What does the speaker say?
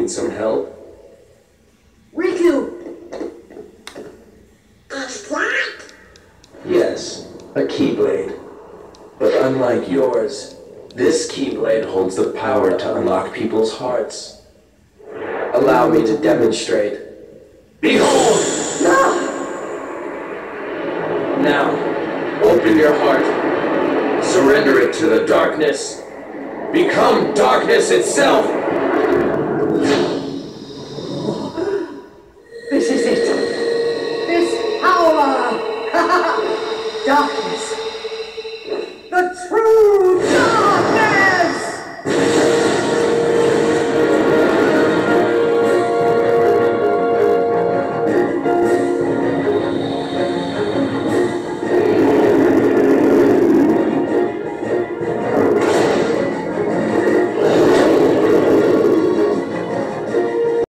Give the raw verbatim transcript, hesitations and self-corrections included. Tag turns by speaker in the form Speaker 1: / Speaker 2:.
Speaker 1: need some help?
Speaker 2: Riku! Is that?
Speaker 1: Yes, a Keyblade. But unlike yours, this Keyblade holds the power to unlock people's hearts. Allow me to demonstrate. Behold!
Speaker 2: No!
Speaker 1: Now, open your heart. Surrender it to the darkness. Become darkness itself!
Speaker 2: This is it.